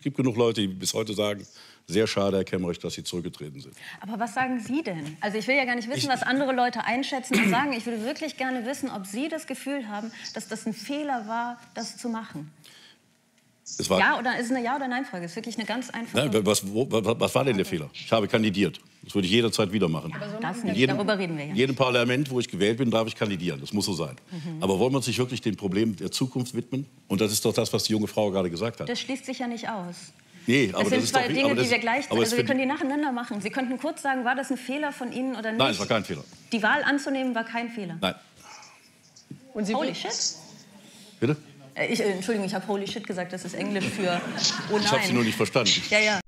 Es gibt genug Leute, die bis heute sagen, sehr schade, Herr Kemmerich, dass Sie zurückgetreten sind. Aber was sagen Sie denn? Also ich will ja gar nicht wissen, was andere Leute einschätzen und sagen. Ich würde wirklich gerne wissen, ob Sie das Gefühl haben, dass das ein Fehler war, das zu machen. Es war, ja oder ist eine Ja- oder Nein-Frage. Ist wirklich eine ganz einfache. Nein, was war denn der Fehler? Ich habe kandidiert. Das würde ich jederzeit wieder machen. Aber so das nicht, darüber reden wir ja. In jedem Parlament, wo ich gewählt bin, darf ich kandidieren. Das muss so sein. Aber wollen wir uns nicht wirklich dem Problem der Zukunft widmen? Und das ist doch das, was die junge Frau gerade gesagt hat. Das schließt sich ja nicht aus. Nee, aber das sind das ist zwei doch, Dinge, das, die wir gleich... aber Also wir können die nacheinander machen. Sie könnten kurz sagen, war das ein Fehler von Ihnen oder nicht? Nein, es war kein Fehler. Die Wahl anzunehmen war kein Fehler? Nein. Und Sie Holy shit? Bitte? Entschuldigung, ich habe Holy shit gesagt. Das ist Englisch für oh nein. Ich habe Sie nur nicht verstanden. Ja, ja.